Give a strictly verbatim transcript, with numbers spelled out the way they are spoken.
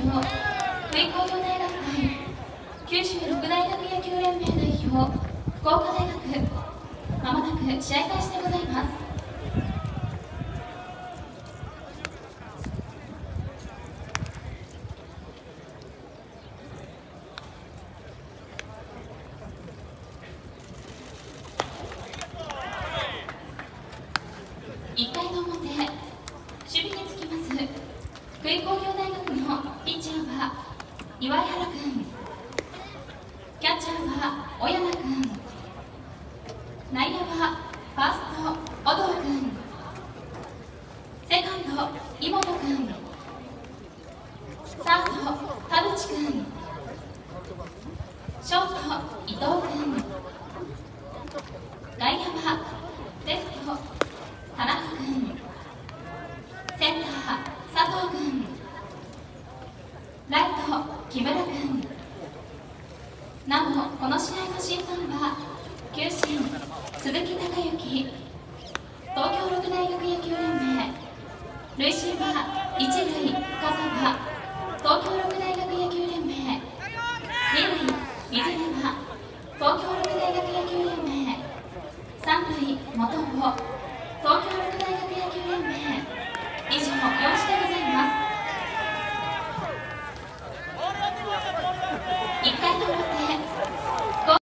福井工業大学対九州六大学野球連盟代表福岡大学、まもなく試合開始でございます。いっかいの表、守備につきます福井工業大学のピッチャーは岩井原君、キャッチャーは小柳君、内野はファースト小藤君、セカンド井本君、サード田淵君、ショート伊藤君、外野はレフト田中君、センター佐藤君、ライト木村君。なおこの試合の審判は球審鈴木孝之、東京六大学野球連盟、塁審は一塁笠間